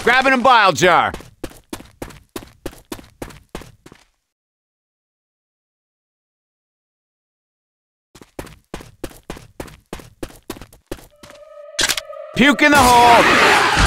Grabbing a bile jar. Puke in the hole.